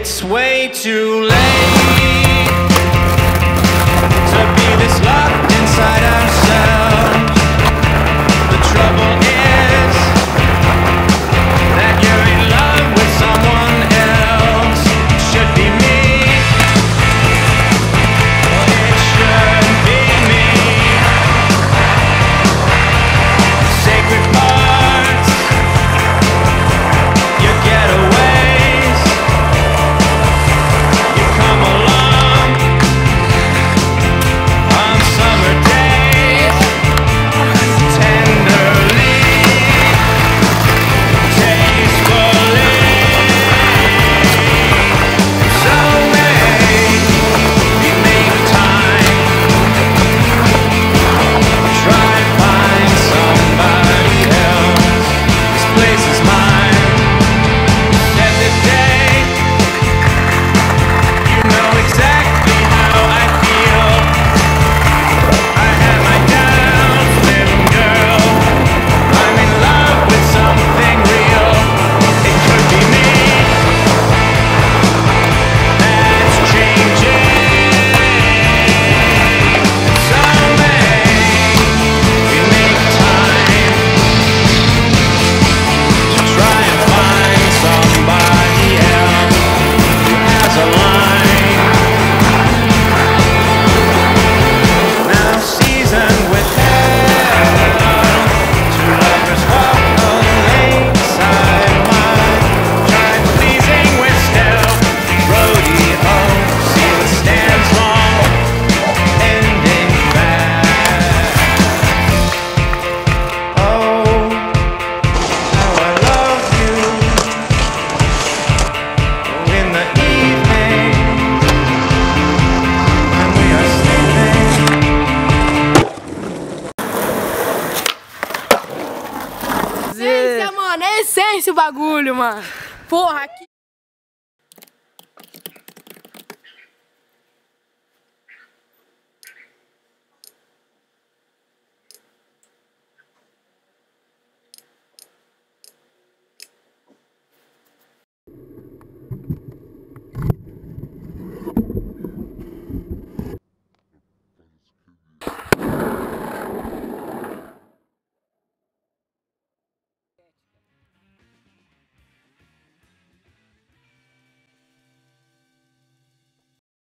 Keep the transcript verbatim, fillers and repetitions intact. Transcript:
It's way too late to be this locked inside ourselves. The trouble is that you're in love with someone else. It should be me, or it should be me. Sacred parts, your getaways. You come along on summer days, tenderly, tastefully. So may we make time, try and find somebody else. This place is mine. Set the day, you know exactly how I feel. I have my doubts, little girl. I'm in love with something real. It could be me that's changing. So may we make time to try and find somebody else who has a line. Now seasoned with hell, two lovers walk a lakeside mile. Try pleasing with stealth, rodeo, see what stands long, ending fast. Oh, how I love you in the evening when we are sleeping. Essência, mano, é essência o bagulho, mano. Porra, aqui.